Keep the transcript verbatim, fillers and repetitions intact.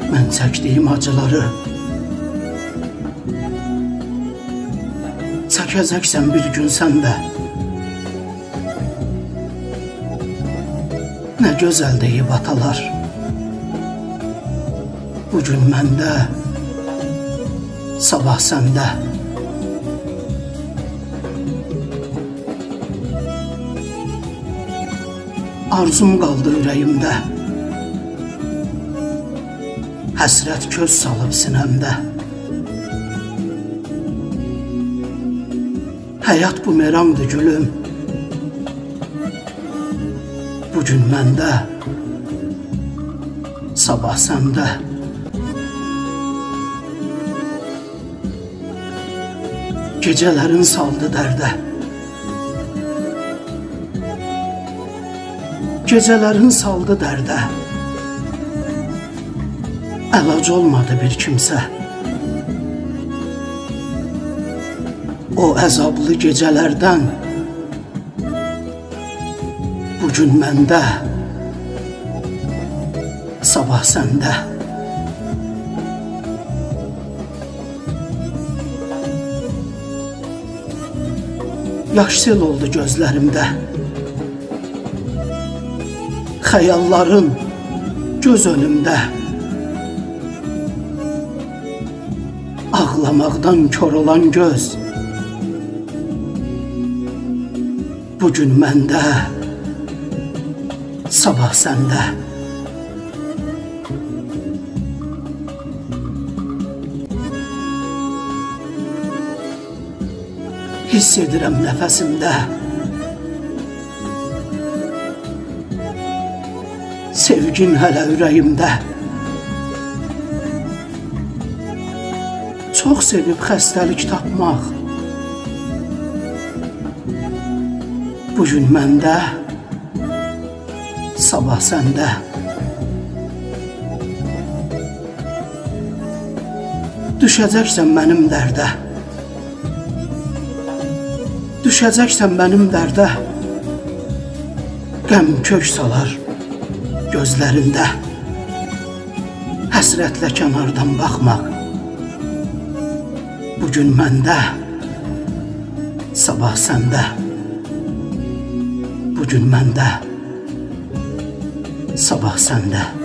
Mən çəkdiyim acıları çəkəcəksən bir gün sən də. Nə gözəl deyib atalar, bugün məndə, sabah səndə. Arzum qaldı ürəyimdə, həsrət köz salıb sinəmdə. Həyat bu meramdır gülüm, bugün məndə, sabah səndə. Gecələrin saldı dərdə, gecələrin saldı dərdə. Əlac olmadı bir kimsə, o əzablı gecələrdən bugün məndə, sabah səndə. Yaş sel oldu gözlərimdə, xəyalların göz önümdə. Ağlamaqdan kör olan göz bugün məndə, sabah səndə. Hiss edirəm nəfəsimdə, sevgin hələ ürəyimdə. Çox sevib xəstəlik tapmaq bugün məndə, sabah səndə. Düşəcəksən mənim dərdə, düşəcəksən mənim dərdə. Qəm kök salar gözlərində, həsrətlə kənardan baxmaq bugün məndə, sabah səndə. Bugün məndə, sabah səndə.